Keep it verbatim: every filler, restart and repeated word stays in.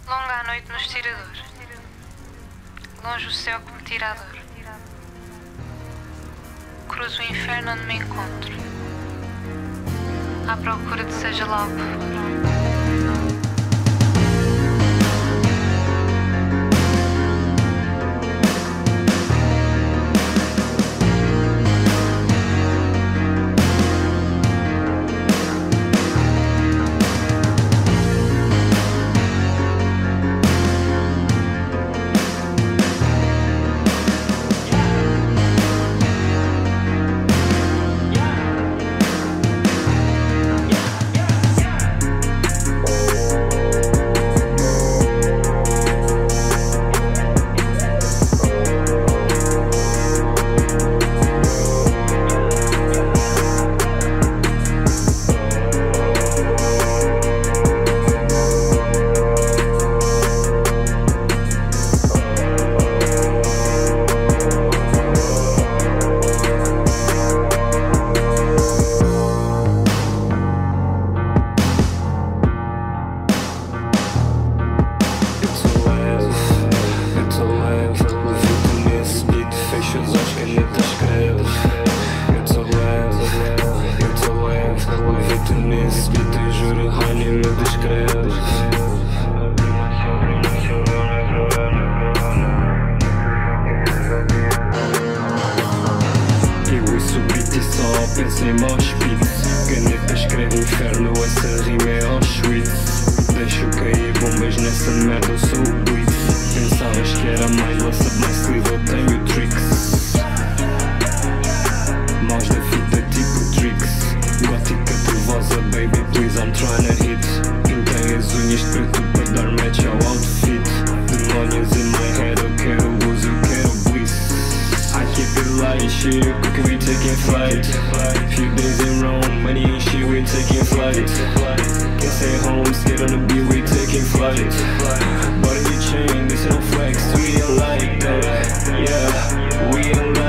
Longa a noite no estirador, longe o céu que me tira a dor. Cruzo o inferno onde me encontro, à procura de seja lá o que for. Pensei em hospício, caneta escreve inferno, essa rima é Auschwitz. Deixo cair bombas nessa merda, eu sou o Blitz. Pensavas que era mais lança, mais sleeve, eu tenho tricks. Maus da fita tipo tricks. Gótica trevosa, baby, please, I'm tryna hit. Pintei as unhas de preto para dar match ao outfit. Demónios in my head, eu quero luz, eu quero bliss. I keep it light, shit, quick we taking flight. Few days in Rome, money and shit, we taking flight. Can't stay home, scared on the beat, we taking flight. Bought a new chain, this no flex, we ain't like that. Yeah, we ain't like